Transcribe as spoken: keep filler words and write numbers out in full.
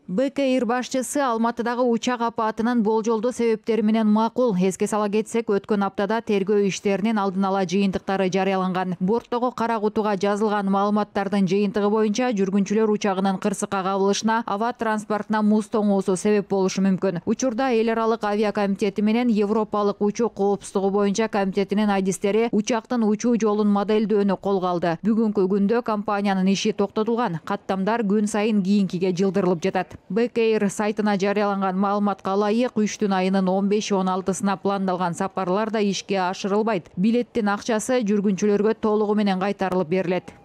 Бек Эйр башчысы Алматыдагы учак апатынын болжолдуу себептери менен макул. Эске сала кетсек, өткөн аптада тергөө иштеринин алдын ала жыйынтыктары жарыяланган. Борттогу кара кутуга жазылган маалыматтардын жыйынтыгы боюнча жүргүнчүлөр учагынын кырсыкка кабылышына аба транспортуна муз тоңуусу себеп болушу мүмкүн. Учурда эл аралык авиа комитети менен Европалык учуу коопсуздугу боюнча комитетинин айдистери учактын учуу жолун модельдөөнү колго алды. Бүгүнкү күндө компаниянын иши токтотулган. Каттамдар күн сайын кийинкиге жылдырылып жатат. Бек Эйр сайтына жарыяланган маалыматка ылайык үчтүн айынын он беш он алтысына пландалган сапарлар да ишке ашырылбайт. Билеттин акчасы жүргүнчүлөргө толугу менен кайтарылып берилет.